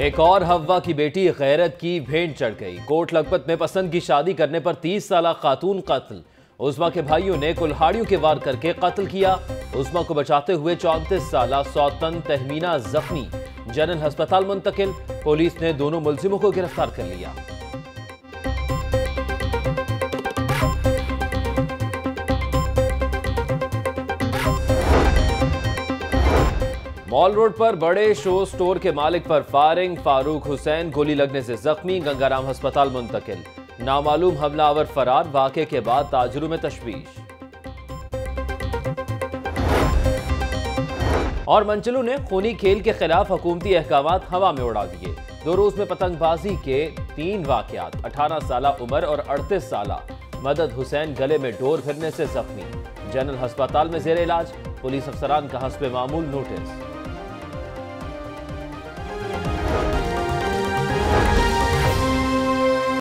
एक और हव्वा की बेटी गैरत की भेंट चढ़ गई। कोट लखपत में पसंद की शादी करने पर 30 साला खातून कत्ल। उस्मा के भाइयों ने कुल्हाड़ियों के वार करके कत्ल किया। उस्मा को बचाते हुए 34 साला सौतन तहमीना जख्मी, जनरल अस्पताल मुंतकिल। पुलिस ने दोनों मुलजिमों को गिरफ्तार कर लिया। मॉल रोड पर बड़े शो स्टोर के मालिक पर फायरिंग, फारूक हुसैन गोली लगने से जख्मी, गंगाराम अस्पताल मुंतकिल। नामालूम हमलावर फरार, वाक़े के बाद ताजरों में तशवीश। और मंचलू ने खूनी खेल के खिलाफ हुकूमती अहकामात हवा में उड़ा दिए। 2 रोज में पतंगबाजी के 3 वाकयात। 18 साला उमर और 38 साला मदद हुसैन गले में डोर फिरने से जख्मी, जनरल अस्पताल में जेर इलाज। पुलिस अफसरान का हस्बे मामूल नोटिस।